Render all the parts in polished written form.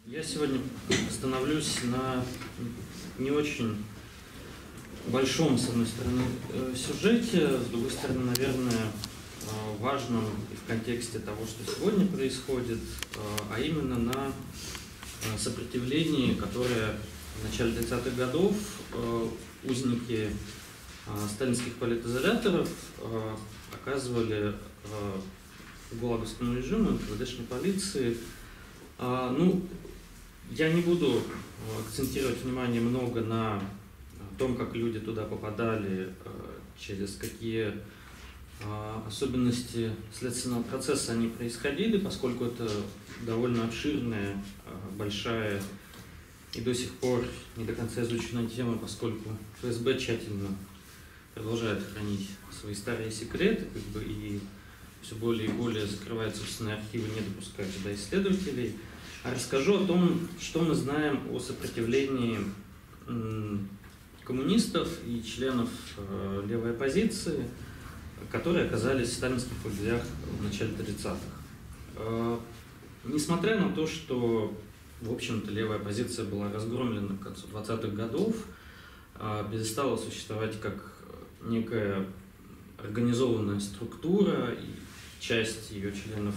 Я сегодня остановлюсь на не очень большом, с одной стороны, сюжете, с другой стороны, наверное, важном и в контексте того, что сегодня происходит, а именно на сопротивлении, которое в начале 30-х годов узники сталинских политизоляторов оказывали гулаговскому режиму, НКВДшной полиции. Я не буду акцентировать внимание много на том, как люди туда попадали, через какие особенности следственного процесса они происходили, поскольку это довольно обширная, большая и до сих пор не до конца изученная тема, поскольку ФСБ тщательно продолжает хранить свои старые секреты, и все более и более закрывает собственные архивы, не допуская туда исследователей. А расскажу о том, что мы знаем о сопротивлении коммунистов и членов левой оппозиции, которые оказались в сталинских лагерях в начале 30-х. Несмотря на то, что, в общем-то, левая оппозиция была разгромлена к концу 20-х годов, перестала существовать как некая организованная структура, и часть ее членов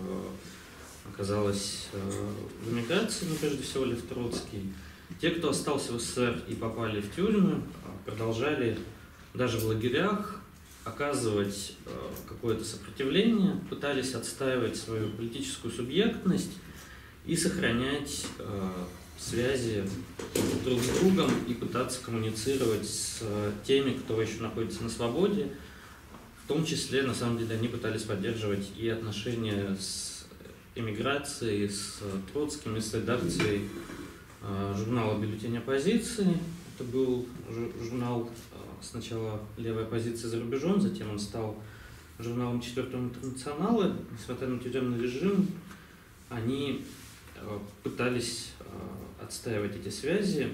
оказалась в эмиграции, прежде всего Лев Троцкий. Те, кто остался в СССР и попали в тюрьмы, продолжали даже в лагерях оказывать какое-то сопротивление, пытались отстаивать свою политическую субъектность и сохранять связи друг с другом и пытаться коммуницировать с теми, кто еще находится на свободе. В том числе, на самом деле, они пытались поддерживать и отношения с эмиграцией, с Троцким, и с редакцией журнала «Бюллетень оппозиции». Это был журнал сначала левой оппозиции за рубежом, затем он стал журналом «Четвертого интернационала». Несмотря на тюремный режим, они пытались отстаивать эти связи.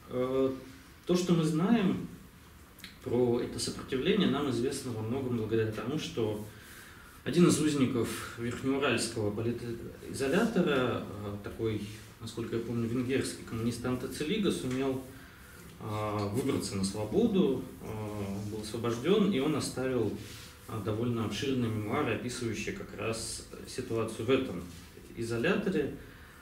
То, что мы знаем про это сопротивление, нам известно во многом благодаря тому, что один из узников Верхнеуральского политизолятора, такой, насколько я помню, венгерский коммунист Анте Целига, сумел выбраться на свободу, был освобожден, и он оставил довольно обширные мемуары, описывающие как раз ситуацию в этом изоляторе.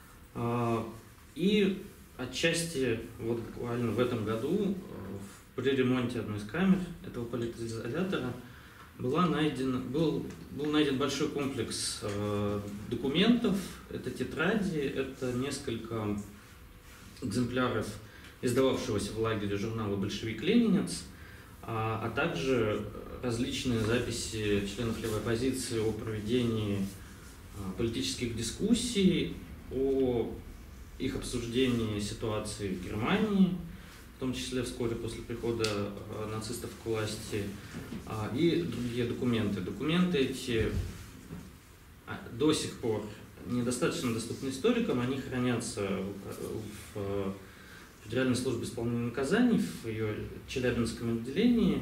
И отчасти вот буквально в этом году при ремонте одной из камер этого политизолятора был найден большой комплекс документов. Это тетради, это несколько экземпляров издававшегося в лагере журнала «Большевик-ленинец», а также различные записи членов левой оппозиции о проведении политических дискуссий, о их обсуждении ситуации в Германии, в том числе вскоре после прихода нацистов к власти, и другие документы. Документы эти до сих пор недостаточно доступны историкам, они хранятся в Федеральной службе исполнения наказаний, в ее Челябинском отделении.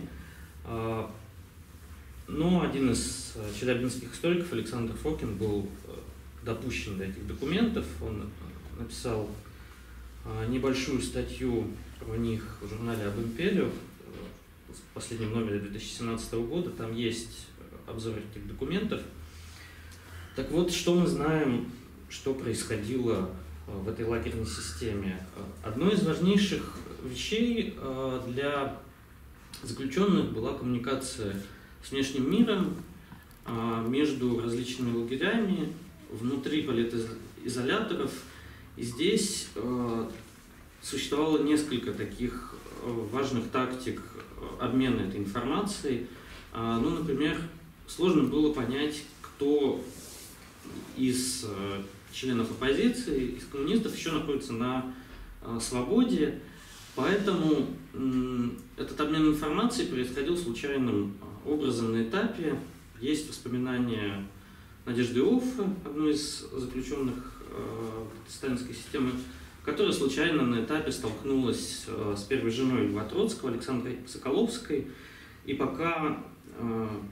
Но один из челябинских историков, Александр Фокин, был допущен до этих документов. Он написал небольшую статью в них в журнале «Об империю» в последнем номере 2017 года. Там есть обзор этих документов. Так вот, что мы знаем, что происходило в этой лагерной системе. Одной из важнейших вещей для заключенных была коммуникация с внешним миром, между различными лагерями, внутри политизоляторов. И здесь существовало несколько таких важных тактик обмена этой информацией. Например, сложно было понять, кто из членов оппозиции, из коммунистов еще находится на свободе, поэтому этот обмен информацией происходил случайным образом на этапе. Есть воспоминания Надежды Иоффе, одной из заключенных сталинской системы, которая случайно на этапе столкнулась с первой женой Льва Троцкого, Александрой Соколовской, и пока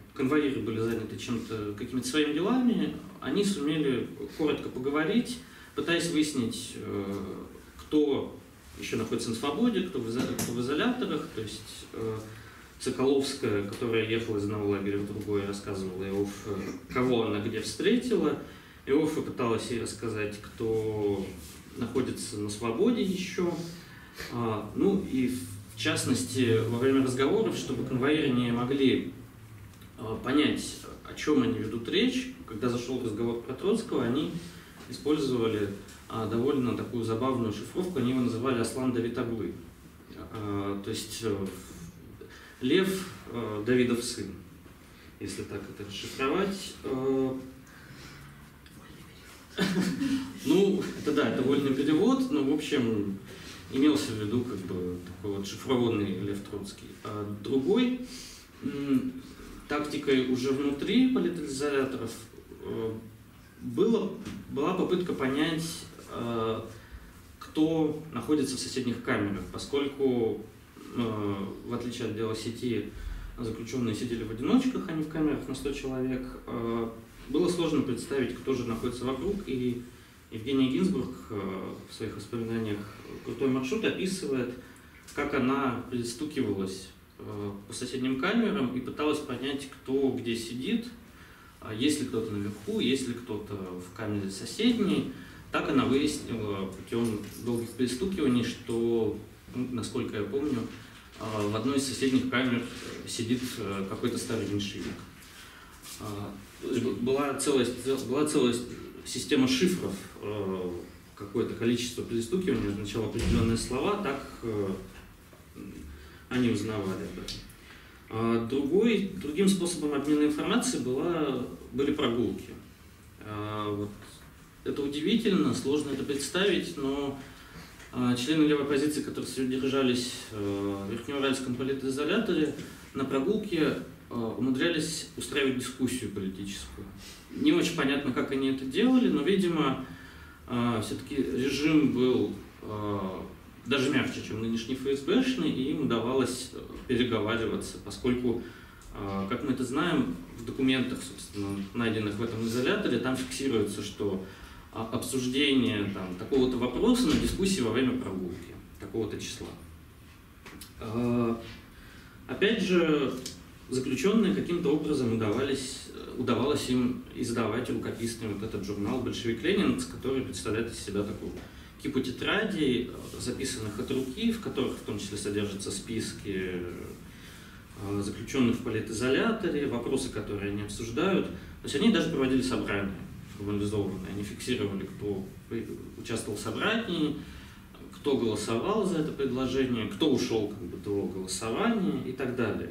конвоиры были заняты какими-то своими делами, они сумели коротко поговорить пытаясь выяснить, кто еще находится на свободе, кто в изоляторах. То есть Соколовская, которая ехала из одного лагеря в другой, рассказывала Иоффе, кого она где встретила. Иоффе пыталась ей рассказать, кто находится на свободе еще. Ну и в частности, во время разговоров, чтобы конвоиры не могли понять, о чем они ведут речь, когда зашел разговор про Троцкого, они использовали довольно такую забавную шифровку, они его называли Аслан Давид Оглы. То есть Лев Давидов сын, если так это расшифровать. Ну, это да, это вольный перевод, но в общем имелся в виду как бы такой вот шифрованный Лев Троцкий. А другой тактикой уже внутри политизоляторов была попытка понять, кто находится в соседних камерах, поскольку, в отличие от дела сети, заключенные сидели в одиночках, а не в камерах на 100 человек, было сложно представить, кто же находится вокруг, и Евгения Гинзбург в своих воспоминаниях «Крутой маршрут» описывает, как она перестукивалась по соседним камерам и пыталась понять, кто где сидит, есть ли кто-то наверху, есть ли кто-то в камере соседней. Так она выяснила путем долгих перестукиваний, что, насколько я помню, в одной из соседних камер сидит какой-то старый меньшевик. Была целая система шифров, какое-то количество перестукиваний означало определенные слова, так они узнавали об этом. Другим способом обмена информацией были прогулки. Вот. Это удивительно, сложно это представить, но члены левой оппозиции, которые содержались в Верхнеуральском политизоляторе, на прогулке умудрялись устраивать дискуссию политическую. Не очень понятно, как они это делали, но, видимо, все-таки режим был даже мягче, чем нынешний ФСБшный, и им удавалось переговариваться, поскольку, как мы это знаем, в документах, собственно, найденных в этом изоляторе, там фиксируется, что обсуждение такого-то вопроса на дискуссии во время прогулки, такого-то числа. Опять же, заключенные каким-то образом удавалось им издавать рукописный вот этот журнал «Большевик-Ленин», который представляет из себя такую кипу тетрадей, записанных от руки, в которых в том числе содержатся списки заключенных в политизоляторе, вопросы, которые они обсуждают. То есть они даже проводили собрания формализованные, они фиксировали, кто участвовал в собрании, кто голосовал за это предложение, кто ушел до голосования и так далее.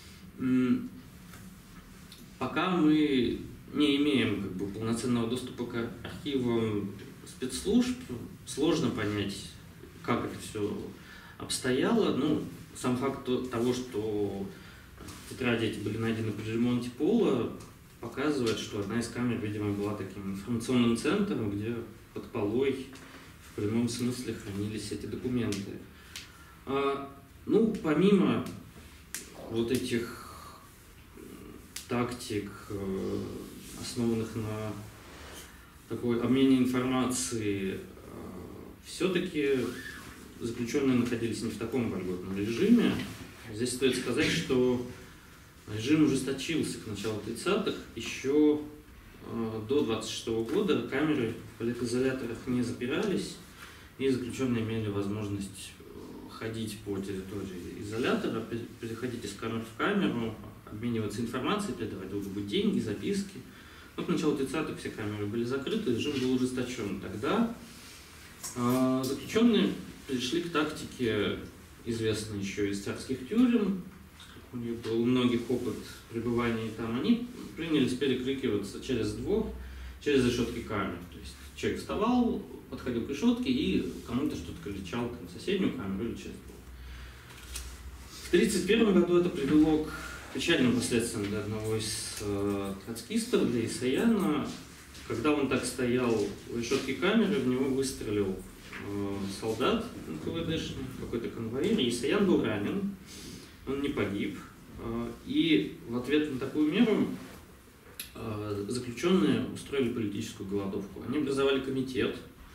Пока мы не имеем полноценного доступа к архивам спецслужб, сложно понять, как это все обстояло. Ну, сам факт того, что тетради эти были найдены при ремонте пола, показывает, что одна из камер, видимо, была таким информационным центром, где под полой в прямом смысле хранились эти документы. Ну, помимо вот этих тактик, основанных на такой обмене информации, все-таки заключенные находились не в таком вольготном режиме. Здесь стоит сказать, что режим ужесточился к началу 30-х. Еще до 26-го года камеры в политизоляторах не запирались, и заключенные имели возможность ходить по территории изолятора, переходить из камеры в камеру, обмениваться информацией, передавать друг другу деньги, записки. Но к началу 30-х все камеры были закрыты, режим был ужесточен. Тогда заключенные перешли к тактике, известной еще из царских тюрем. У них был у многих опыт пребывания там. Они принялись перекрикиваться через двор, через решетки камер. То есть человек вставал, подходил к решетке и кому-то что-то кричал, там, в соседнюю камеру или через двор. В 1931 году это привело к печальным последствиям для одного из троцкистов, для Исаяна. Когда он так стоял у решетки камеры, в него выстрелил солдат НКВДшный, какой-то конвоир. Исаян был ранен, он не погиб. И в ответ на такую меру заключенные устроили политическую голодовку. Они образовали комитет,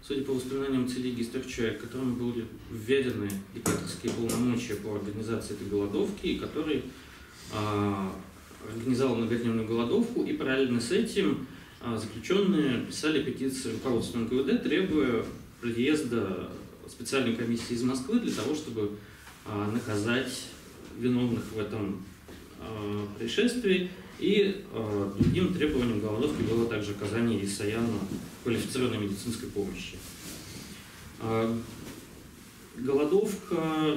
судя по воспоминаниям Целиги Стрчуя, которому были введены диктаторские полномочия по организации этой голодовки, и который организовал многодневную голодовку, и параллельно с этим заключенные писали петиции руководству НКВД, требуя приезда специальной комиссии из Москвы для того, чтобы наказать виновных в этом происшествии. И другим требованием голодовки было также оказание Исаяну квалифицированной медицинской помощи. Голодовка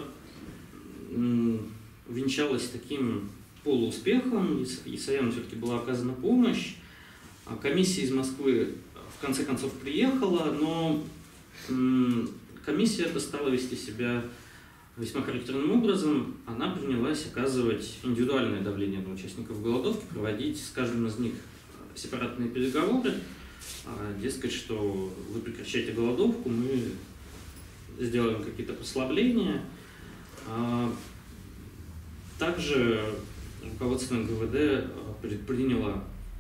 венчалась таким полууспехом, Исаяну все-таки была оказана помощь. Комиссия из Москвы в конце концов приехала, но комиссия эта стала вести себя весьма характерным образом. Она принялась оказывать индивидуальное давление на участников голодовки, проводить с каждым из них сепаратные переговоры, дескать, что вы прекращаете голодовку, мы сделаем какие-то послабления. Также руководство НКВД предприняло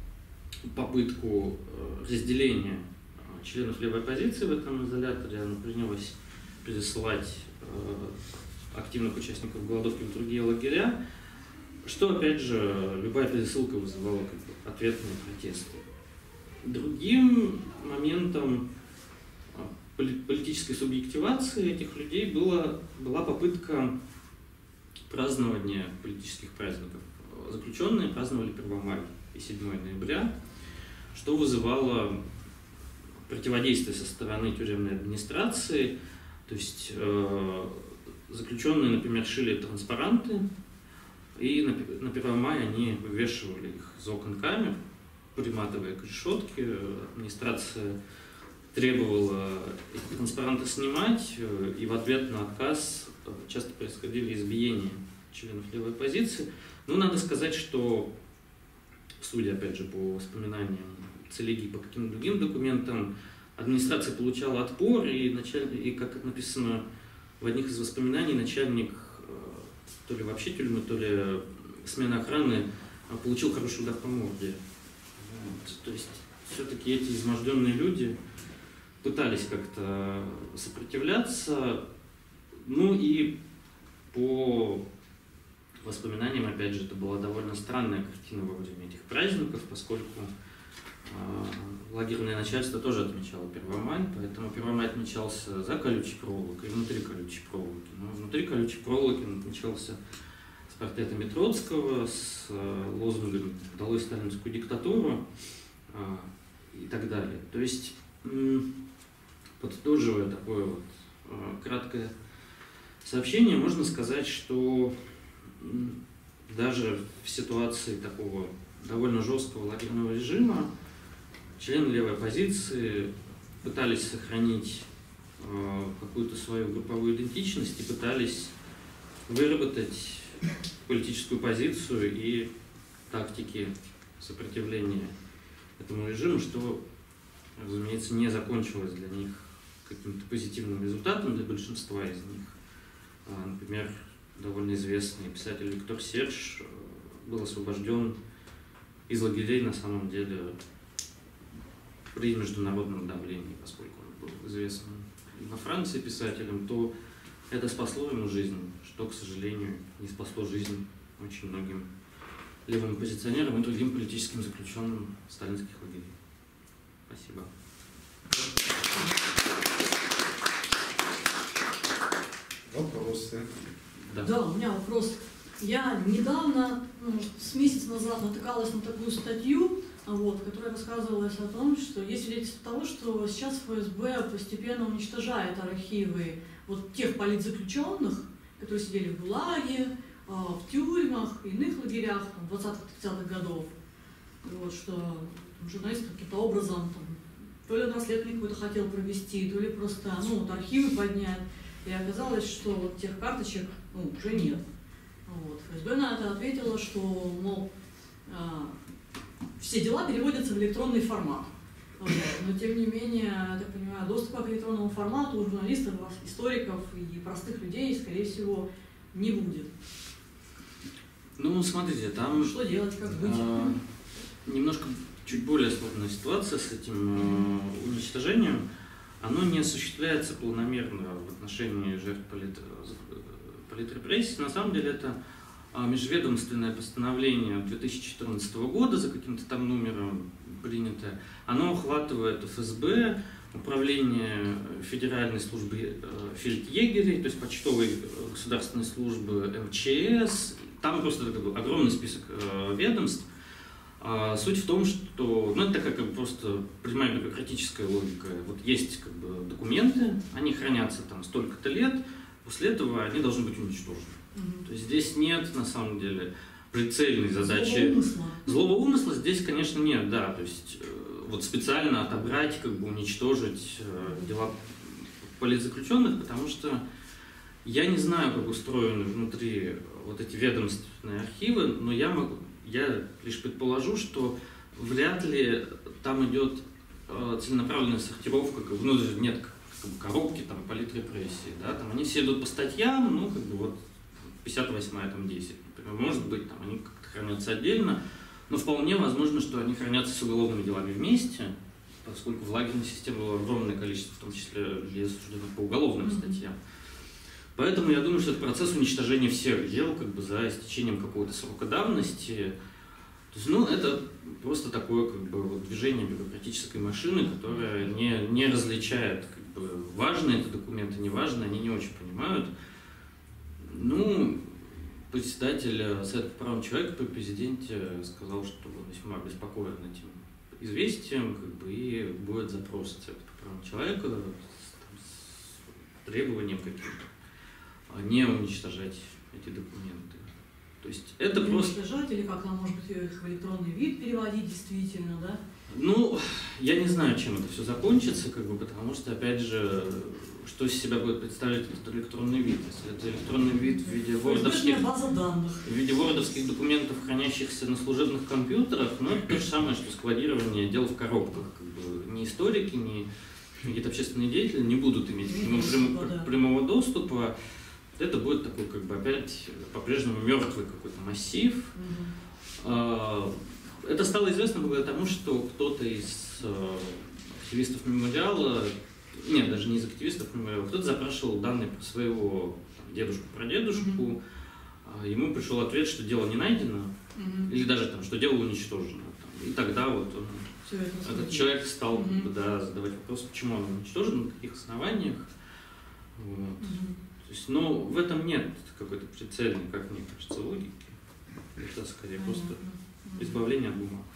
попытку разделения членов левой оппозиции в этом изоляторе. Оно принялось пересылать активных участников голодовки в другие лагеря, что, опять же, любая пересылка вызывала ответные протесты. Другим моментом политической субъективации этих людей была попытка празднования политических праздников. Заключенные праздновали 1 мая и 7 ноября, что вызывало противодействие со стороны тюремной администрации. То есть заключенные, например, шили транспаранты, и на 1 мая они вывешивали их из окон камер, приматывая к решетке. Администрация требовала эти транспаранты снимать, и в ответ на отказ часто происходили избиения членов левой оппозиции. Но надо сказать, что, судя, опять же, по воспоминаниям Целиги и по каким-то другим документам, администрация получала отпор, и как написано в одних из воспоминаний, начальник то ли вообще тюрьмы, то ли смены охраны получил хороший удар по морде. Вот. То есть все-таки эти изможденные люди пытались как-то сопротивляться. Ну и по воспоминаниям, опять же, это была довольно странная картина во время этих праздников, поскольку лагерное начальство тоже отмечало 1 мая, поэтому 1 мая отмечался за колючей проволокой и внутри колючей проволоки. Но внутри колючей проволоки он отмечался с портретами Троцкого, с лозунгами «Долой сталинскую диктатуру» и так далее. То есть, подытоживая такое вот краткое сообщение, можно сказать, что даже в ситуации такого довольно жесткого лагерного режима члены левой оппозиции пытались сохранить какую-то свою групповую идентичность и пытались выработать политическую позицию и тактики сопротивления этому режиму, что, разумеется, не закончилось для них каким-то позитивным результатом для большинства из них. Например, довольно известный писатель Виктор Серж был освобожден из лагерей, на самом деле, при международном давлении, поскольку он был известным во Франции писателем, то это спасло ему жизнь, что, к сожалению, не спасло жизнь очень многим левым оппозиционерам и другим политическим заключенным сталинских лагерей. Спасибо. Вопросы? Да, у меня вопрос. Я недавно, с месяца назад, натыкалась на такую статью, которая рассказывалась о том, что есть свидетельство того, что сейчас ФСБ постепенно уничтожает архивы тех политзаключенных, которые сидели в ГУЛАГе, в тюрьмах, иных лагерях 20-30-х годов. Что журналист каким-то образом то ли расследование какое-то хотел провести, то ли просто архивы поднять. И оказалось, что тех карточек уже нет. ФСБ на это ответила, что, мол, все дела переводятся в электронный формат. Но, тем не менее, я так понимаю, доступа к электронному формату у журналистов, историков и простых людей, скорее всего, не будет. Ну, смотрите, там... Что делать, как быть? Немножко чуть более сложная ситуация с этим уничтожением. оно не осуществляется планомерно в отношении жертв политрепрессий. На самом деле это межведомственное постановление 2014 года, за каким-то там номером принятое. Оно охватывает ФСБ, Управление Федеральной службы фельдъегерей, то есть почтовой государственной службы МЧС. Там просто огромный список ведомств. Суть в том, что это такая как бы просто прямая бюрократическая логика. Вот есть как бы документы, они хранятся там столько-то лет, после этого они должны быть уничтожены. То есть здесь нет на самом деле прицельной задачи. Злого умысла здесь, конечно, нет, да. То есть вот специально отобрать, как бы уничтожить дела политзаключенных, потому что я не знаю, как устроены внутри вот эти ведомственные архивы, но я лишь предположу, что вряд ли там идет целенаправленная сортировка, нет как бы коробки там политрепрессии, да, там они все идут по статьям, ну как бы вот 58-я там 10, например, может быть, там они как-то хранятся отдельно, но вполне возможно, что они хранятся с уголовными делами вместе, поскольку в лагерной системе было огромное количество, в том числе людей осужденных по уголовным статьям. Поэтому я думаю, что это процесс уничтожения всех дел как бы за истечением какого-то срока давности. То есть, это просто такое как бы вот движение бюрократической машины, которая не различает, как бы, важные это документы, неважные, они не очень понимают. Председатель Совета по правам человека при президенте сказал, что он весьма обеспокоен этим известием, как бы, и будет запрос Совета по правам человека с требованием каким-то не уничтожать эти документы. То есть это не просто... уничтожать или как-то, может быть, их в электронный вид переводить действительно, да? Я не знаю, чем это все закончится, как бы, потому что, опять же, что из себя будет представлять этот электронный вид. Если это электронный вид в виде вордовских документов, хранящихся на служебных компьютерах, это то же самое, что складирование дел в коробках. Как бы, ни историки, ни какие-то общественные деятели не будут иметь к нему прямого доступа. Это будет такой, как бы, опять по-прежнему мертвый какой-то массив. Это стало известно благодаря тому, что кто-то из активистов мемориала, нет, даже не из активистов мемориала, кто-то запрашивал данные про своего дедушку, ему пришел ответ, что дело не найдено, или даже там, что дело уничтожено. И тогда вот этот человек стал задавать вопрос, почему оно уничтожено, на каких основаниях. Вот. То есть, в этом нет какой-то прицельной, как мне кажется, логики. Это скорее просто избавление от бумаг.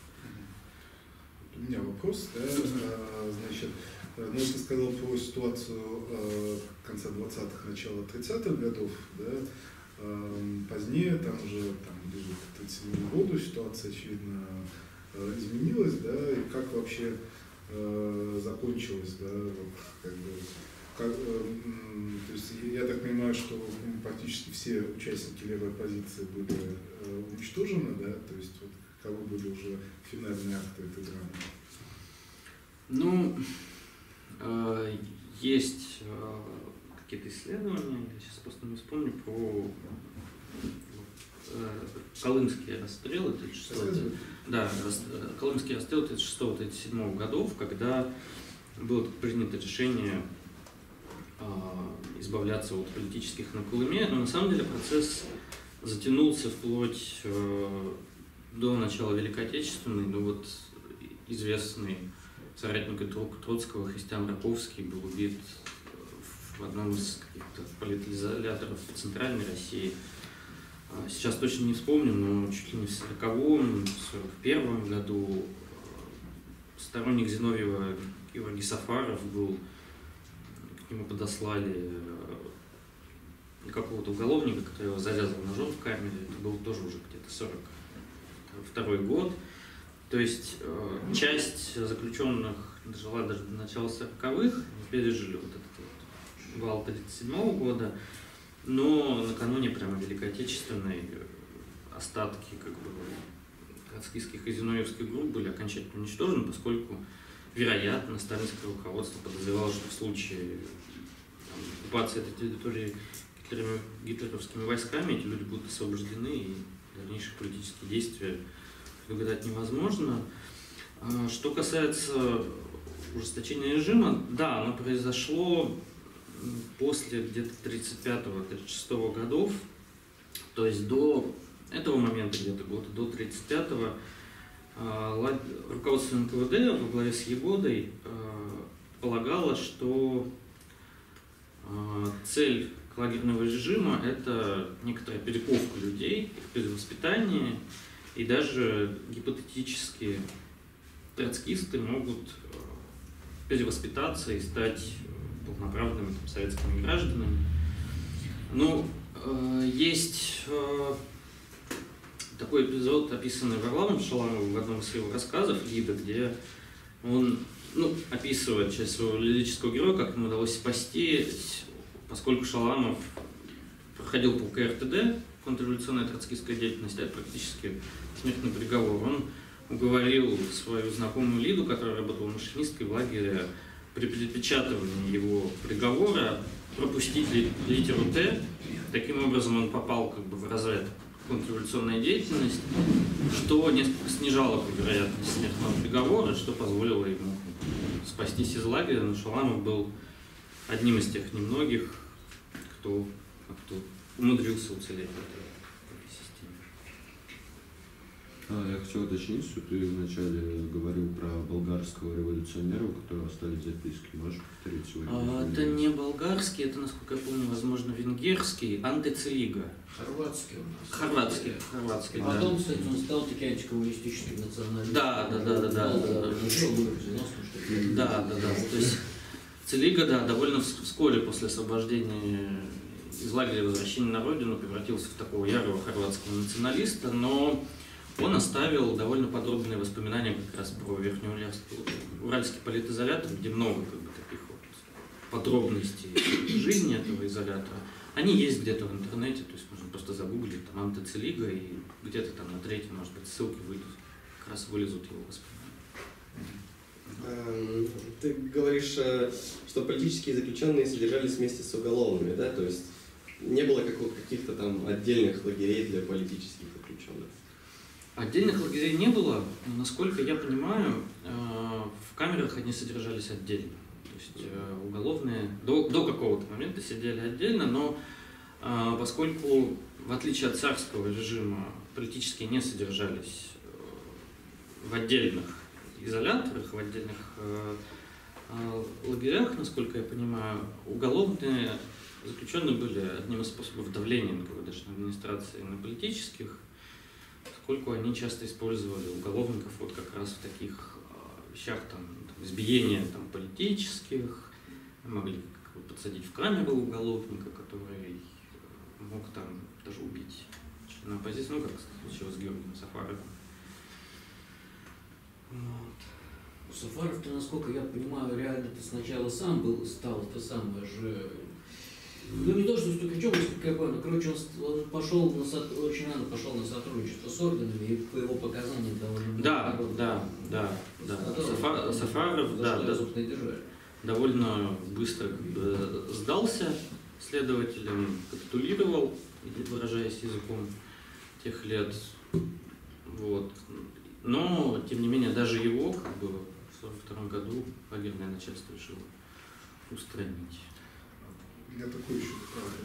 У меня вопрос, да, значит, ты сказал про ситуацию конца 20-х, начала 30-х годов, да, позднее, там уже ближе к 37 году ситуация, очевидно, изменилась, да, и как вообще закончилась, да, как бы, то есть я так понимаю, что практически все участники левой оппозиции были уничтожены, да, то есть вот каковы были уже финальные акты этой драмы? Есть какие-то исследования, я сейчас просто не вспомню, про Колымские расстрелы 36-37 годов, когда было принято решение избавляться от политических на Колыме, но на самом деле процесс затянулся вплоть до начала Великой Отечественной. Известный соратник Троцкого Христиан Раковский был убит в одном из каких-то политизоляторов в Центральной России. Сейчас точно не вспомню, но чуть ли не в 40-м, 41-м году сторонник Зиновьева Георгий Сафаров был, к нему подослали какого-то уголовника, который его зарезал ножом в камере. Это был тоже уже где-то 42-й год. То есть часть заключенных дожила даже до начала 40-х, пережили вот этот вот вал 37-го года, но накануне прямо Великой Отечественной остатки как бы троцкистских и зиновьевских групп были окончательно уничтожены, поскольку, вероятно, сталинское руководство подозревало, что в случае оккупации этой территории гитлеровскими войсками эти люди будут освобождены, и дальнейшие политические действия предугадать невозможно. Что касается ужесточение режима, да, оно произошло после где-то 35-36 годов, то есть до этого момента, где-то года до 35-го, руководство НКВД во главе с Егодой полагало, что цель лагерного режима – это некоторая перековка людей, их перевоспитание, и даже гипотетически троцкисты могут перевоспитаться и стать полноправными советскими гражданами. Но есть такой эпизод, описанный Варламом Шаламовым в одном из его рассказов «Лида», где он описывает часть своего лирического героя, как ему удалось спастись, поскольку Шаламов проходил по КРТД, контрреволюционная троцкистская деятельность, это практически смертный приговор. Он уговорил свою знакомую Лиду, которая работала машинисткой в лагере, при перепечатывании его приговора пропустить литеру «Т». Таким образом он попал в разряд контрреволюционной деятельности, что несколько снижало вероятность смертного приговора, что позволило ему спастись из лагеря. Но Шаламов был одним из тех немногих, кто умудрился уцелеть в этой системе. Я хотел уточнить, что ты вначале говорил про болгарского революционера, у которого остались записки. Можешь повторить сегодня? Это не болгарский, это, насколько я помню, возможно, венгерский, Анте Целига. Хорватский у нас. Хорватский, а да. потом, кстати, он стал таки антикоммунистическим националистом. Да. Да. То есть Целига, да, довольно вскоре после освобождения из лагеря и возвращения на родину превратился в такого ярого хорватского националиста, но он оставил довольно подробные воспоминания как раз про Верхнеуральский политизолятор, где много таких подробностей жизни этого изолятора. Они есть где-то в интернете, то есть можно просто загуглить там Анте Целига, и где-то там на третьей, может быть, ссылки выйдут, как раз вылезут его воспоминания. Ты говоришь, что политические заключенные содержались вместе с уголовными, да? То есть не было каких-то там отдельных лагерей для политических заключенных? Отдельных лагерей не было, но, насколько я понимаю, в камерах они содержались отдельно. То есть уголовные до какого-то момента сидели отдельно, но поскольку, в отличие от царского режима, политические не содержались в отдельных изоляторах, в отдельных лагерях, насколько я понимаю, уголовные заключенные были одним из способов давления НКВДшной администрации на политических, поскольку они часто использовали уголовников вот как раз в таких вещах, там избиения политических, могли подсадить в камеру уголовника, который мог там даже убить члена оппозиции, как случилось с Георгием Сафаровым. Сафаров-то, насколько я понимаю, реально ты сначала сам стал это самое же. Не то, что ключом, насколько я понял, короче, он пошел очень рано пошел на сотрудничество с органами, и по его показаниям довольно Да. Сафаров, довольно быстро сдался следователям, капитулировал, выражаясь языком тех лет. Вот. Но, тем не менее, даже его в 1942 году лагерное начальство решило устранить. Я такой еще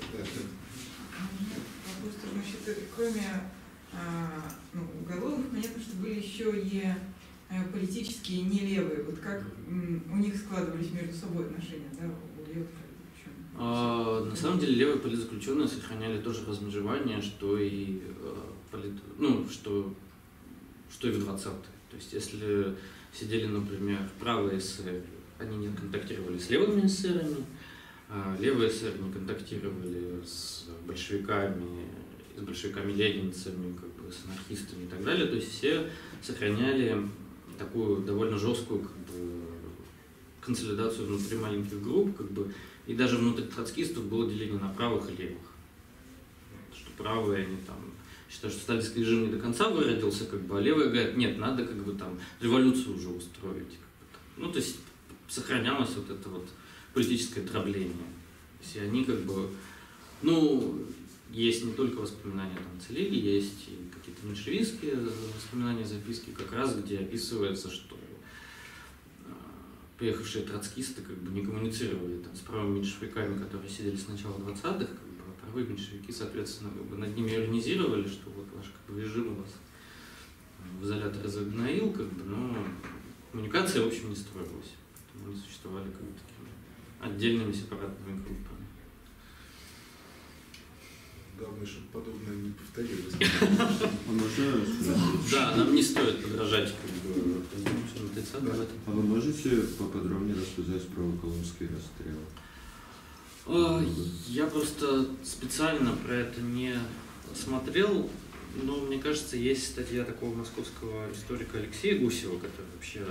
Вопрос, значит, кроме уголовных, понятно, что были еще и политические не левые. Вот как у них складывались между собой отношения, да, у левых политзаключенных? На самом деле левые политзаключенные сохраняли тоже размежевание, что и что и в 20-е. То есть если сидели, например, правые эсеры, они не контактировали с левыми эсерами, левые эсеры не контактировали с большевиками-ленинцами, с анархистами и так далее. То есть все сохраняли такую довольно жесткую консолидацию внутри маленьких групп, и даже внутри троцкистов было деление на правых и левых. Что правые, они считают, что сталинский режим не до конца выродился, а левые говорят, нет, надо революцию уже устроить. То есть сохранялось вот это политическое дробление. То есть они есть не только воспоминания Целиги, есть и какие-то меньшевистские воспоминания, записки, как раз где описывается, что приехавшие троцкисты как бы не коммуницировали там, с правыми меньшевиками, которые сидели с начала 20-х, как бы, а правые меньшевики, соответственно, как бы над ними иронизировали, что вот ваш как бы, режим вас в изоляторе загноил, как бы, но коммуникация, в общем, не строилась. Поэтому они существовали как бы такими отдельными сепаратными группами. Главное, чтобы подобное не повторилось. А можно спросить? Да, нам не стоит подражать как бы, в этом. А вы можете поподробнее рассказать про колымский расстрел? Я просто специально про это не смотрел, но мне кажется, есть статья такого московского историка Алексея Гусева, который вообще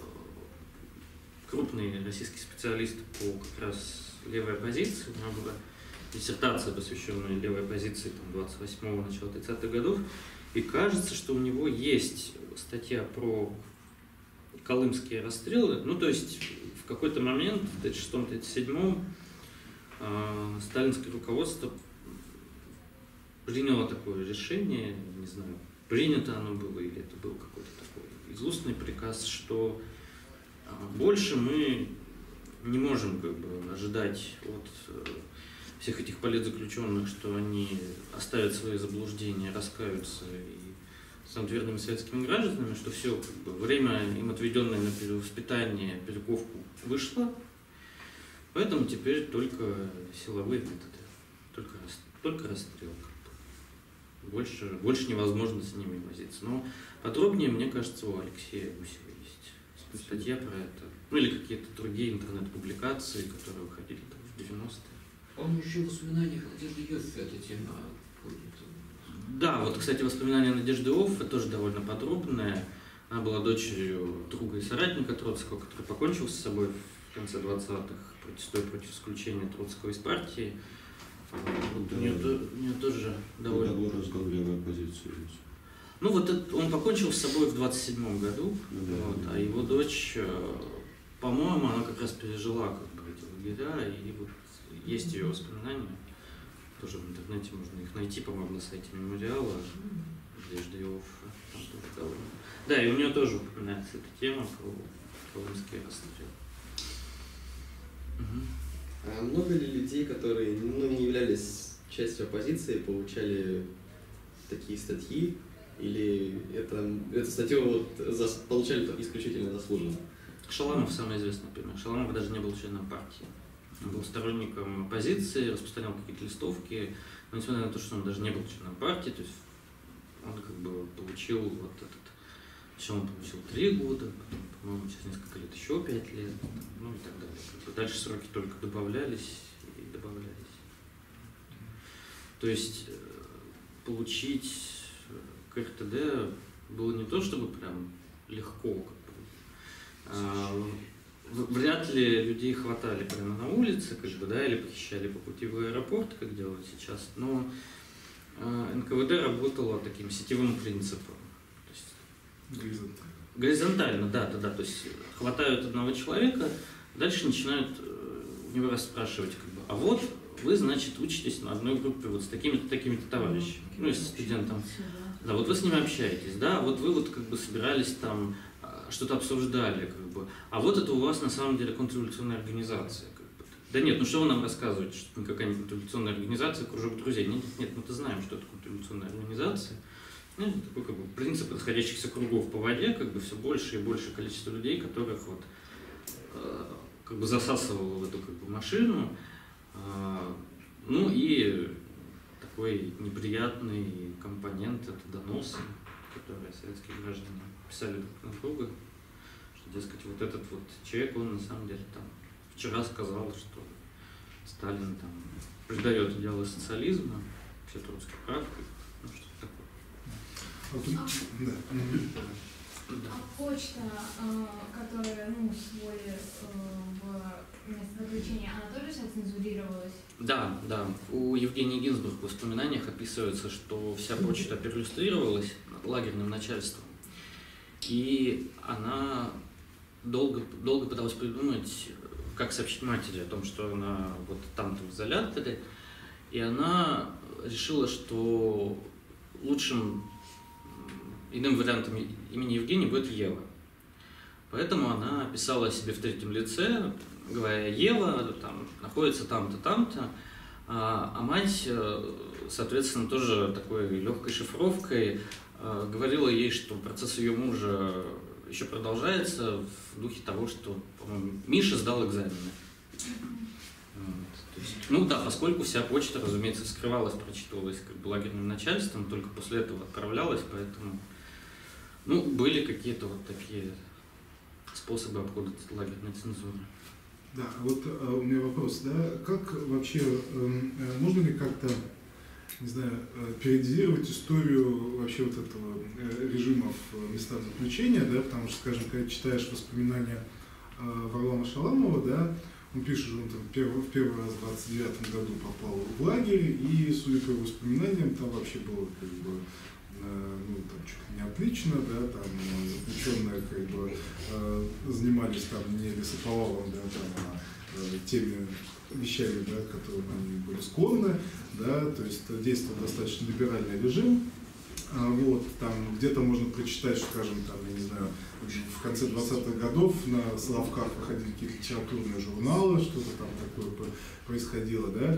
крупный российский специалист по как раз левой оппозиции. У него была диссертация, посвященная левой оппозиции 28-го, начала 30-х годов. И кажется, что у него есть статья про колымские расстрелы. Ну, то есть в какой-то момент, в 1936-1937, сталинское руководство приняло такое решение, не знаю, принято оно было или это был какой-то такой изустный приказ, что больше мы не можем как бы ожидать от всех этих политзаключенных, что они оставят свои заблуждения, раскаются и станут верными советскими гражданами, что все, как бы, время им отведенное на перевоспитание, перековку вышло, поэтому теперь только силовые методы, только расстрел. Больше невозможно с ними возиться. Но подробнее, мне кажется, у Алексея Гусева есть статья про это. Ну или какие-то другие интернет-публикации, которые выходили там, в 90-е. По-моему, еще в воспоминаниях Надежды Йоффе эта тема ходит. Да, вот, кстати, воспоминания Надежды Йоффе тоже довольно подробные. Она была дочерью друга и соратника Троцкого, который покончил с собой в конце 20-х, протестуя против исключения Троцкого из партии. Вот, у нее тоже довольно... Договор разгон левой оппозиции. Ну вот он покончил с собой в 27-м году, Да, вот, да. А его дочь, по-моему, она как раз пережила как бы, эти лагеря, и вот есть ее воспоминания. Тоже в интернете можно их найти, по-моему, на сайте мемориала. Надежда Йоффе, там тоже довольно. Да, и у нее тоже упоминается эта тема про колымский расстрел. А много ли людей, которые не являлись частью оппозиции, получали такие статьи? Или эту статью получали исключительно заслуженно? Шаламов самый известный пример. Шаламов даже не был членом партии. Он был сторонником оппозиции, распространял какие-то листовки, но несмотря на то, что он даже не был членом партии, то есть он как бы получил вот этот... Сначала он получил 3 года, потом, по-моему, через несколько лет еще 5 лет, ну и так далее. Как бы дальше сроки только добавлялись и добавлялись. То есть получить КРТД было не то, чтобы прям легко, как бы. Вряд ли людей хватали прямо на улице, как бы, да, или похищали по пути в аэропорт, как делают сейчас, но НКВД работало таким сетевым принципом. Горизонтально, да. То есть хватают одного человека, дальше начинают у него расспрашивать, как бы, а вот вы, значит, учитесь на одной группе вот с такими-то, такими-то товарищами, ну, если студентом. Да, вот вы с ними общаетесь, да, вот вы вот как бы собирались там, что-то обсуждали, как бы, а вот это у вас на самом деле контрреволюционная организация. Как бы. Да нет, ну что вы нам рассказываете, что это никакая не контрреволюционная организация, кружок друзей. Нет, мы-то знаем, что это контрреволюционная организация. Ну, такой как бы принцип расходящихся кругов по воде, как бы все больше и больше количество людей, которых вот как бы засасывало в эту как бы машину. Ну и такой неприятный компонент — это доносы, которые советские граждане писали друг на друга, что, дескать, вот этот вот человек, он на самом деле там вчера сказал, что Сталин там придает идеалы социализма, все Троцкий прав, ну что-то такое. А почта, которая, усвоили в место заключения, она тоже сейчас цензурировалась? Да. У Евгении Гинзбург в воспоминаниях описывается, что вся почта перлюстрировалась лагерным начальством. И она долго пыталась придумать, как сообщить матери о том, что она вот там-то в изоляторе. И она решила, что лучшим иным вариантом имени Евгения будет Ева. Поэтому она писала о себе в третьем лице, говоря: Ева там находится там-то, там-то. А мать, соответственно, тоже такой легкой шифровкой говорила ей, что процесс ее мужа еще продолжается в духе того, что, по-моему, Миша сдал экзамены. То есть, ну да, поскольку вся почта, разумеется, скрывалась, прочитывалась как бы лагерным начальством, только после этого отправлялась, поэтому, ну, были какие-то вот такие способы обхода лагерной цензуры. Да, вот у меня вопрос, да, как вообще, можно ли как-то, не знаю, периодизировать историю вообще вот этого режима в местах заключения, да, потому что, скажем, когда читаешь воспоминания Варлама Шаламова, да, он пишет, что он там в первый раз в 29 году попал в лагерь, и, судя по его воспоминаниям, там вообще было как бы, ну, там чуть ли не отлично, да, там заключенные как бы занимались там не лесоповалом, да, там, а теми вещами, да, которым они были склонны, да, то есть действовал достаточно либеральный режим. Вот, там где-то можно прочитать, что, скажем, там, я не знаю, в конце 20-х годов на Соловках выходили какие-то литературные журналы, что-то там такое происходило, да.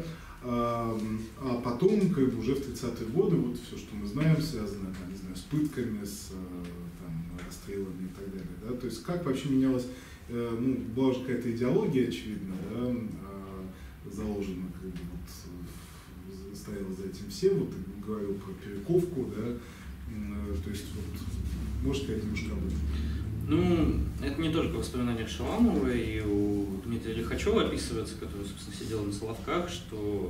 А потом, как бы уже в 30-е годы, вот все, что мы знаем, связано, там, не знаю, с пытками, с там, расстрелами и так далее, да. То есть как вообще менялась, ну, была же какая-то идеология, очевидно, да, заложена, как бы, вот, стояла за этим всем, вот ты говорил про перековку, да, то есть вот, можешь сказать немножко об этом? Ну, это не только воспоминания Шаламова, и у Дмитрия Лихачева описывается, который, собственно, сидел на Соловках, что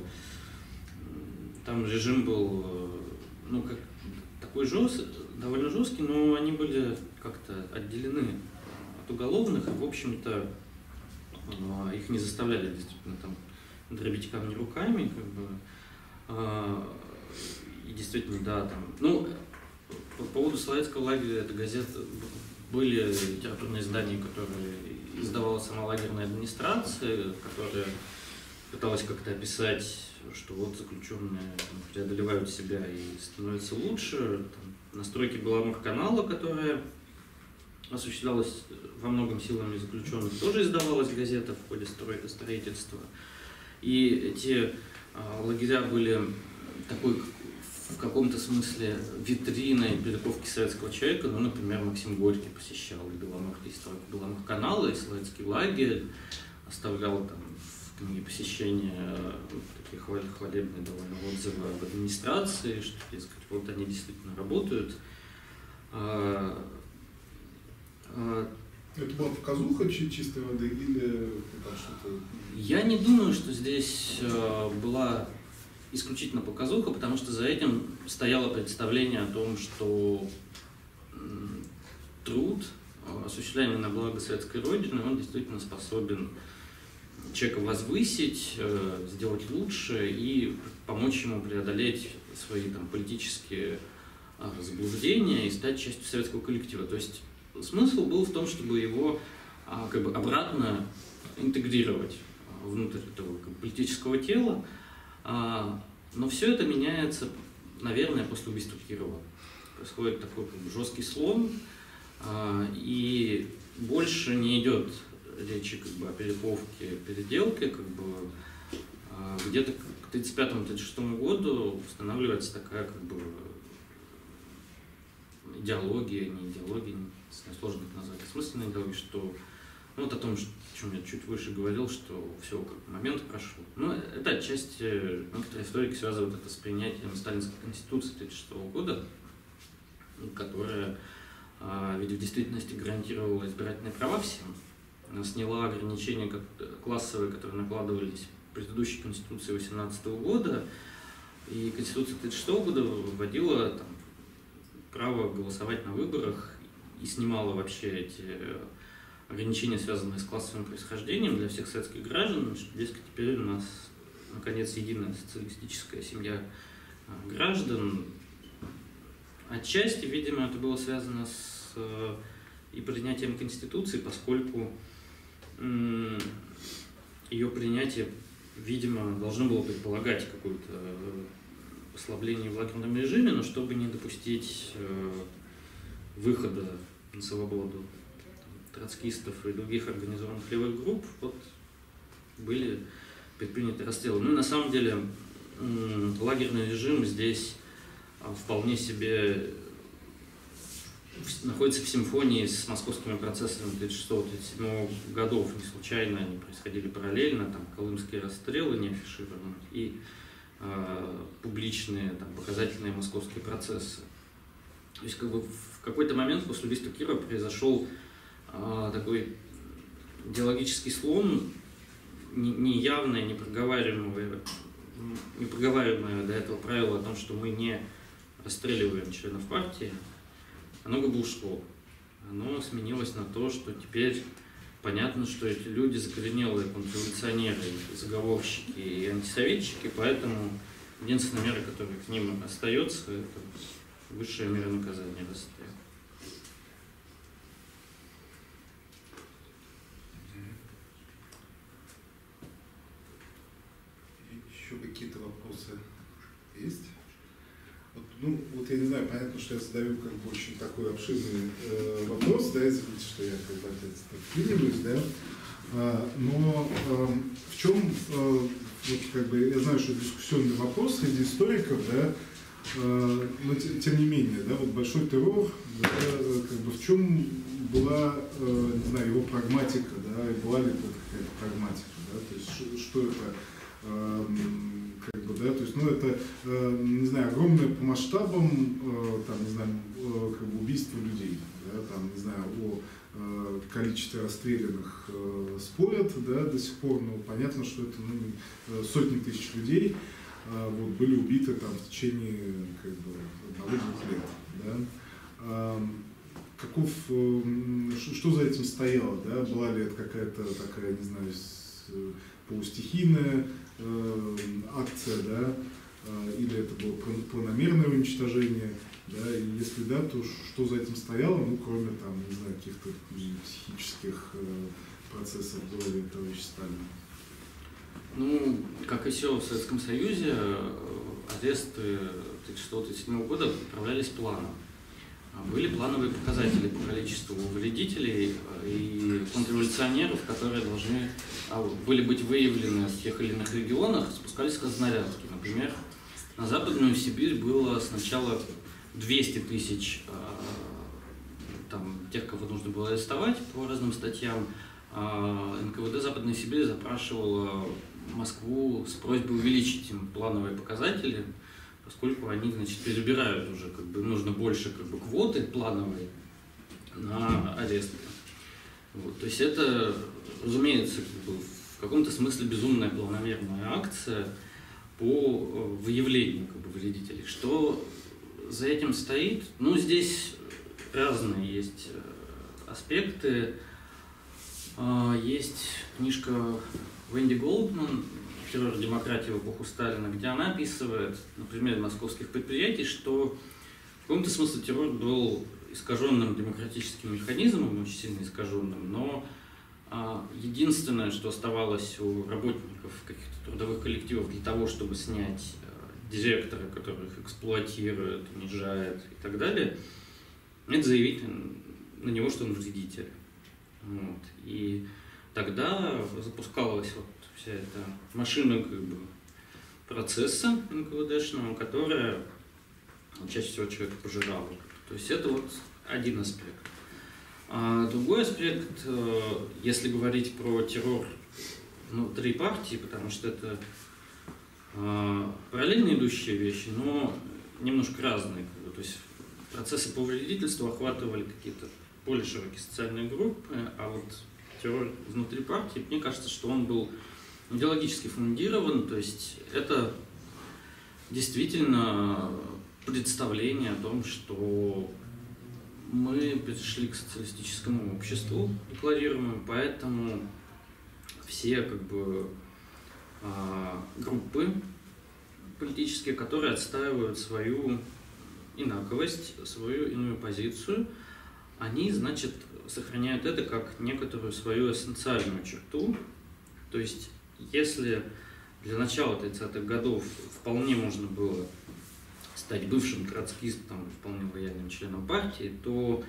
там режим был, ну, как такой довольно жесткий, но они были как-то отделены от уголовных, и, в общем-то, их не заставляли действительно там дробить камни руками, как бы, и действительно, да, там, ну, по поводу Соловецкого лагеря, это газета, были литературные издания, которые издавала сама лагерная администрация, которая пыталась как-то описать, что вот заключенные преодолевают себя и становятся лучше. Там, на стройке Беломор-канала, которая осуществлялась во многом силами заключенных, тоже издавалась газета в ходе строительства. И эти лагеря были такой, в каком-то смысле, витриной перековки советского человека. Ну, например, Максим Горький посещал и Беломор-канал, и Соловецкий лагерь, оставлял там в книге посещения такие хвалебные довольно отзывы об администрации, что, дескать, вот они действительно работают. Это была показуха чистой воды или там что-то? Я не думаю, что здесь была исключительно показуха, потому что за этим стояло представление о том, что труд, осуществляемый на благо советской Родины, он действительно способен человека возвысить, сделать лучше и помочь ему преодолеть свои там политические заблуждения и стать частью советского коллектива. То есть смысл был в том, чтобы его как бы обратно интегрировать внутрь этого как бы политического тела. Но все это меняется, наверное, после убийства Кирова. Происходит такой как бы жесткий слом, и больше не идет речи как бы о перековке, переделке, как бы где-то к 1935-1936 году устанавливается такая как бы идеология, не идеология, сложно это назвать, смысленная идеология, что ну, вот о том, о чем я чуть выше говорил, что все, как момент прошел. Но это отчасти некоторые историки связывают это с принятием Сталинской конституции 1936 года, которая ведь в действительности гарантировала избирательные права всем. Она сняла ограничения классовые, которые накладывались в предыдущей конституции 18 года, и конституция 1936 года вводила там, право голосовать на выборах и снимала вообще эти ограничения, связанные с классовым происхождением для всех советских граждан, что, дескать, теперь у нас, наконец, единая социалистическая семья граждан. Отчасти, видимо, это было связано с и принятием Конституции, поскольку ее принятие, видимо, должно было предполагать какое-то послабление в лагерном режиме, но чтобы не допустить выхода на свободу троцкистов и других организованных левых групп, вот были предприняты расстрелы. Ну и на самом деле лагерный режим здесь вполне себе находится в симфонии с московскими процессами 1936-1937 годов. Не случайно они происходили параллельно, там колымские расстрелы не афишированы и публичные там, показательные московские процессы. То есть как бы в какой-то момент после убийства Кирова произошел такой идеологический слом, неявное, непроговариваемое до этого правило о том, что мы не расстреливаем членов партии, оно как бы ушло. Оно сменилось на то, что теперь понятно, что эти люди закоренелые контрреволюционеры, заговорщики и антисоветчики, поэтому единственная мера, которая к ним остается, это высшая мера наказания — расстрел. Еще какие-то вопросы есть? Вот я не знаю, понятно, что я задаю как бы очень такой обширный вопрос, да, извините, что я как бы опять вклиниваюсь, да, но в чем, вот как бы, я знаю, что дискуссионный вопрос среди историков, да, но тем не менее, да, вот большой террор, да, как бы в чем была, не знаю, его прагматика, да, и была ли это какая-то прагматика, да, то есть что это, как бы, да, то есть, ну, это, не знаю, огромное по масштабам, там, не знаю, как бы убийство людей, да, там, не знаю, о количестве расстрелянных спорят, да, до сих пор, но понятно, что это, ну, сотни тысяч людей, вот, были убиты там в течение, как бы, 1-2 лет, да. Каков, что за этим стояло, да, была ли это какая-то такая, не знаю, полустихийная акция, да, или это было планомерное уничтожение, да, и если да, то что за этим стояло, ну, кроме там, не знаю, каких-то психических процессов в голове товарища Сталина? Ну, как и все в Советском Союзе, аресты 1936-1937 года управлялись планом. Были плановые показатели по количеству вредителей и контрреволюционеров, которые должны были быть выявлены в тех или иных регионах, спускались разнарядки. Например, на Западную Сибирь было сначала 200 тысяч тех, кого нужно было арестовать по разным статьям. НКВД Западной Сибири запрашивала Москву с просьбой увеличить им плановые показатели, поскольку они, значит, перебирают уже, как бы, нужно больше, как бы, квоты плановые на аресты. Вот, то есть это, разумеется, как бы, в каком-то смысле безумная планомерная акция по выявлению, как бы, вредителей. Что за этим стоит? Ну, здесь разные есть аспекты. Есть книжка Венди Голдман «Террор демократии в эпоху Сталина», где она описывает на примере московских предприятий, что в каком-то смысле террор был искаженным демократическим механизмом, очень сильно искаженным, но единственное, что оставалось у работников каких-то трудовых коллективов для того, чтобы снять директора, который их эксплуатирует, унижает и так далее, это заявить на него, что он вредитель. Вот. И тогда запускалась вот вся эта машина, как бы, процесса НКВДшного, которая чаще всего человека пожирала. То есть это вот один аспект. А другой аспект, если говорить про террор внутри партии, потому что это параллельно идущие вещи, но немножко разные. Как бы. То есть процессы по вредительству охватывали какие-то более широкие социальные группы, а вот террор внутри партии, мне кажется, что он был идеологически фундирован, то есть это действительно представление о том, что мы пришли к социалистическому обществу декларируемому, поэтому все, как бы, группы политические, которые отстаивают свою инаковость, свою иную позицию, они, значит, сохраняют это как некоторую свою эссенциальную черту. То есть, если для начала 30-х годов вполне можно было стать бывшим троцкистом, вполне лояльным членом партии, то к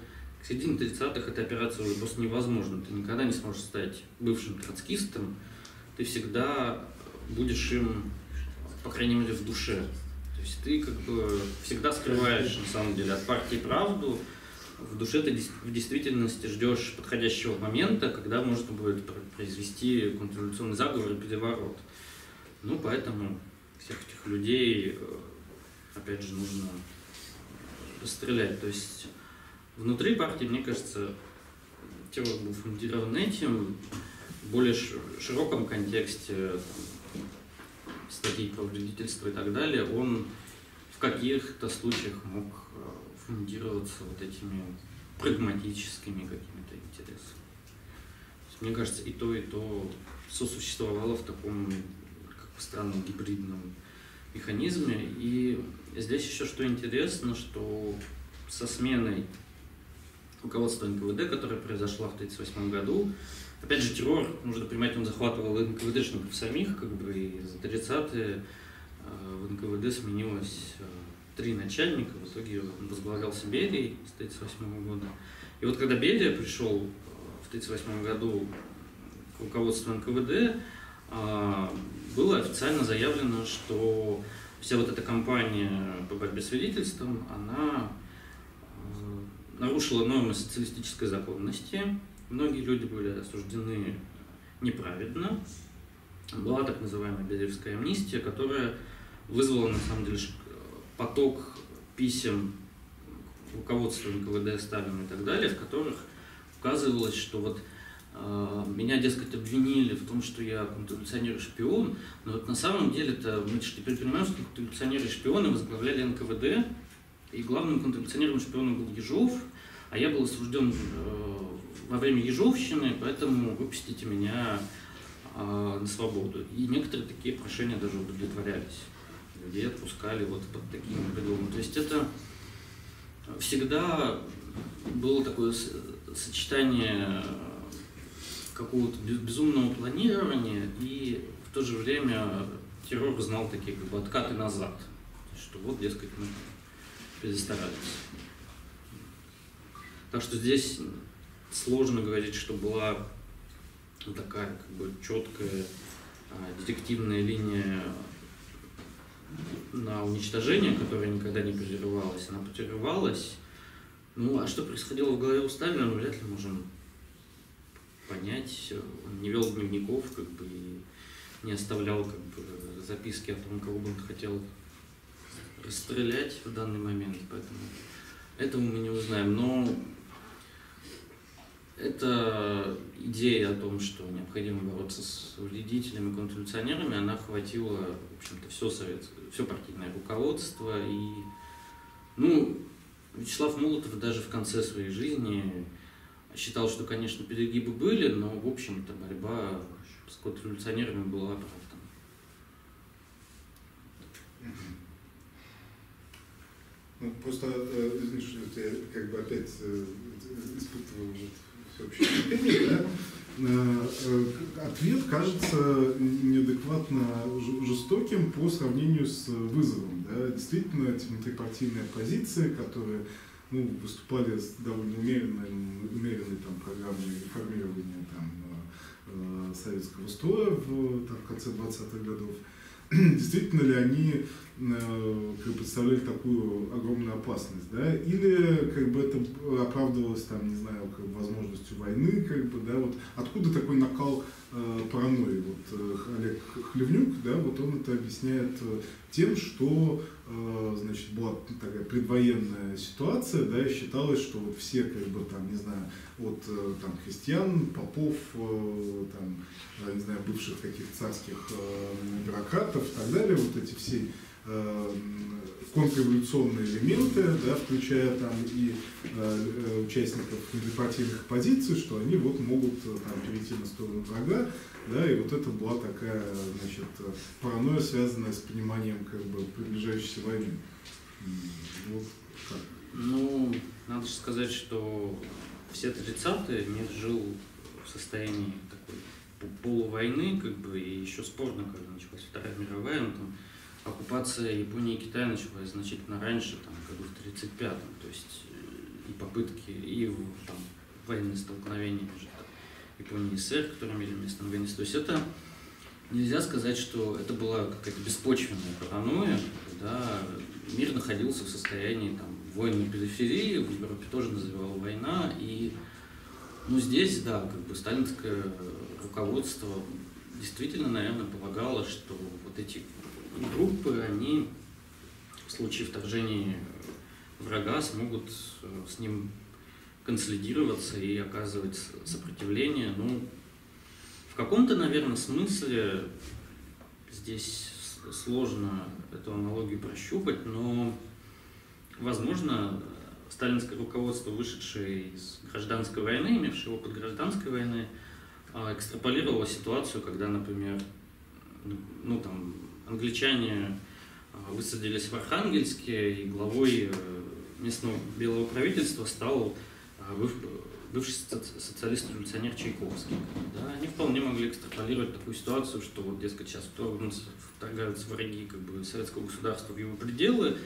к середине 30-х эта операция уже просто невозможна. Ты никогда не сможешь стать бывшим троцкистом, ты всегда будешь им, по крайней мере, в душе. То есть ты как бы всегда скрываешь, на самом деле, от партии правду. В душе ты в действительности ждешь подходящего момента, когда можно будет произвести контрреволюционный заговор и переворот. Ну, поэтому всех этих людей, опять же, нужно расстрелять. То есть внутри партии, мне кажется, террор был фундирован этим, в более широком контексте, там, статей про вредительство и так далее, он в каких-то случаях мог фундироваться вот этими прагматическими какими-то интересами. Мне кажется, и то сосуществовало в таком как бы странном гибридном механизме. И здесь еще что интересно, что со сменой руководства НКВД, которая произошла в 1938 году, опять же, террор, нужно понимать, он захватывал НКВДшников самих, как бы, и за 30-е в НКВД сменилось 3 начальника, в итоге он возглавлялся Берией с 1938 года. И вот когда Берия пришел в 1938 году к руководству НКВД, было официально заявлено, что вся вот эта кампания по борьбе с вредительством, она нарушила нормы социалистической законности. Многие люди были осуждены неправедно. Была так называемая Бериевская амнистия, которая вызвала, на самом деле, поток писем руководству НКВД, Сталину и так далее, в которых указывалось, что вот меня, дескать, обвинили в том, что я контрреволюционер и шпион, но вот на самом деле-то мы теперь понимаем, что контрреволюционеры и шпионы возглавляли НКВД, и главным контрреволюционером и шпионом был Ежов, а я был осужден во время Ежовщины, поэтому выпустите меня на свободу. И некоторые такие прошения даже удовлетворялись. Людей отпускали вот под такими предлогами. То есть это всегда было такое сочетание какого-то безумного планирования, и в то же время террор знал такие как бы откаты назад. Что вот, дескать, мы перестарались. Так что здесь сложно говорить, что была такая как бы четкая детективная линия на уничтожение, которая никогда не прерывалась. Она прерывалась. Ну, а что происходило в голове у Сталина, мы вряд ли можем понять. Он не вел дневников, как бы, и не оставлял как бы записки о том, кого бы он хотел расстрелять в данный момент. Поэтому этого мы не узнаем. Но эта идея о том, что необходимо бороться с вредителями, контрреволюционерами, она охватила, в общем-то, все партийное руководство. И, ну, Вячеслав Молотов даже в конце своей жизни считал, что, конечно, перегибы были, но, в общем-то, борьба с контрреволюционерами была оправдана. Ну, просто, извини, что я как бы опять испытываю всеобщее терпение, да? Ответ кажется неадекватно жестоким по сравнению с вызовом. Да? Действительно, эти внутрипартийные оппозиции, которые выступали с довольно умеренной там, программой реформирования там, советского строя в конце 20-х годов, действительно ли они представляли такую огромную опасность, да, или как бы это оправдывалось там, не знаю, как бы, возможностью войны, как бы, да, вот откуда такой накал паранойи, вот Олег Хлевнюк, да, вот он это объясняет тем, что значит, была такая предвоенная ситуация, да, и считалось, что вот все, как бы, там, не знаю, от там, крестьян, попов, там, не знаю, бывших каких-то царских бюрократов и так далее, вот эти все контрреволюционные элементы, да, включая там и участников внутрипартийных оппозиций, что они вот могут там перейти на сторону врага, да, и вот это была такая, значит, паранойя, связанная с пониманием как бы приближающейся войны. Вот как. Ну, надо же сказать, что все 30-е мир жил в состоянии такой полувойны, как бы, и еще спорно, когда началась Вторая мировая, но там оккупация Японии и Китая началась значительно раньше, там, году в 1935-м, то есть и попытки попытки и там, военные столкновения между Японией и СССР, которые имели место на Афганистане. То есть это нельзя сказать, что это была какая-то беспочвенная паранойя, да, мир находился в состоянии там, военной периферии, в Европе тоже называла война, и ну, здесь, да, как бы сталинское руководство действительно, наверное, полагало, что вот эти группы, они в случае вторжения врага смогут с ним консолидироваться и оказывать сопротивление. Ну, в каком-то, наверное, смысле здесь сложно эту аналогию прощупать, но, возможно, сталинское руководство, вышедшее из гражданской войны, имевшее опыт гражданской войны, экстраполировало ситуацию, когда, например, ну, там, англичане высадились в Архангельске, и главой местного белого правительства стал бывший социалист-революционер Чайковский. Да, они вполне могли экстраполировать такую ситуацию, что вот, дескать, сейчас вторгаются враги как бы, советского государства в его пределы,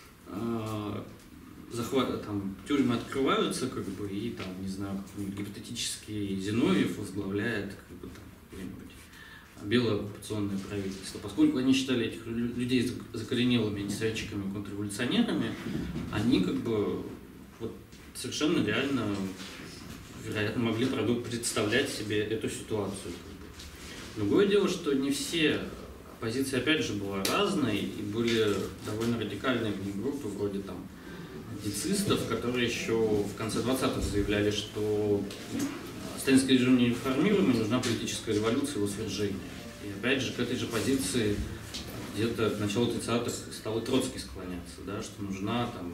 там, тюрьмы открываются, как бы, и там, не знаю, гипотетический Зиновьев возглавляет как бы, там, какое-нибудь белое оккупационное правительство. Поскольку они считали этих людей закоренелыми антисоветчиками, контрреволюционерами, они как бы вот, совершенно реально, вероятно, могли представлять себе эту ситуацию. Как бы. Другое дело, что не все позиции, опять же, была разной, и были довольно радикальные группы, вроде там децистов, которые еще в конце 20-х заявляли, что сталинский режим не реформируемый, нужна политическая революция, его свержение. И опять же к этой же позиции где-то к началу 30-х стал и Троцкий склоняться, да, что нужна там,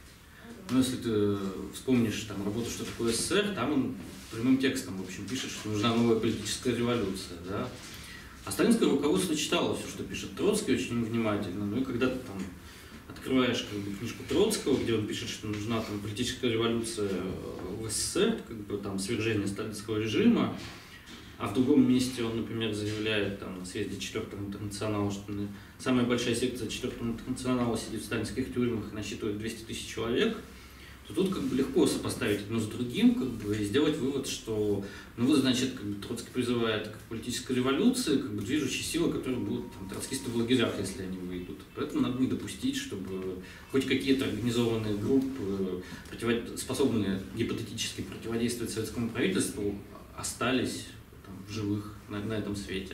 ну если ты вспомнишь там работу «Что такое СССР», там он прямым текстом, в общем, пишет, что нужна новая политическая революция, да. А сталинское руководство читало все, что пишет Троцкий, очень внимательно, ну и когда ты там открываешь как бы, книжку Троцкого, где он пишет, что нужна там, политическая революция в СССР, как бы, там, свержение сталинского режима, а в другом месте он, например, заявляет там, на съезде 4-го интернационала, что самая большая секция 4-го интернационала сидит в сталинских тюрьмах и насчитывает 200 тысяч человек, то тут как бы легко сопоставить одно с другим как бы, и сделать вывод, что ну вот, значит, как бы, Троцкий призывает к политической революции, как бы движущие силы, которые будут там, троцкисты в лагерях, если они выйдут. Поэтому надо не допустить, чтобы хоть какие-то организованные группы, способные гипотетически противодействовать советскому правительству, остались там, в живых на этом свете.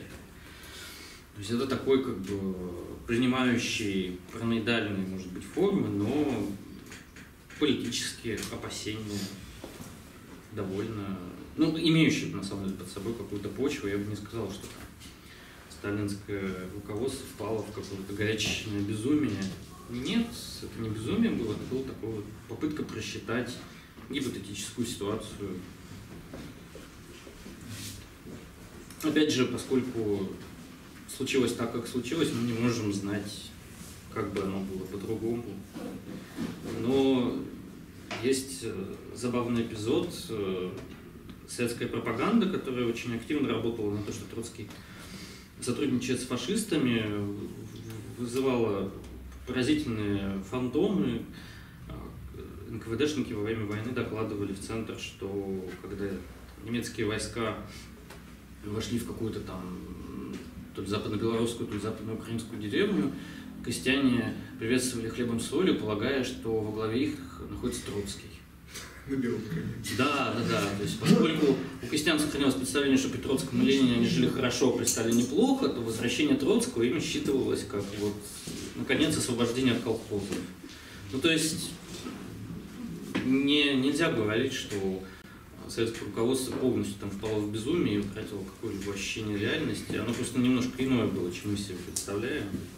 То есть это такой как бы принимающий параноидальные, может быть, формы, но политические опасения довольно, ну, имеющие, на самом деле, под собой какую-то почву. Я бы не сказал, что там сталинское руководство впало в какое-то горячечное безумие. Нет, это не безумие было, это была такая вот попытка просчитать гипотетическую ситуацию. Опять же, поскольку случилось так, как случилось, мы не можем знать, как бы оно было по-другому. Но есть забавный эпизод. Советская пропаганда, которая очень активно работала на то, что Троцкий сотрудничает с фашистами, вызывала поразительные фантомы. НКВДшники во время войны докладывали в центр, что когда немецкие войска вошли в какую-то там то ли западно-белорусскую, то ли западно-украинскую деревню, крестьяне приветствовали хлебом солью, полагая, что во главе их находится Троцкий. На белом коне. Да. То есть, поскольку у крестьян сохранилось представление, что при Троцком и Ленине они жили хорошо, при Сталине плохо, то возвращение Троцкого им считывалось как вот, наконец, освобождение от колхозов. Ну, то есть, нельзя говорить, что советское руководство полностью там впало в безумие и утратило какое-либо ощущение реальности. Оно просто немножко иное было, чем мы себе представляем.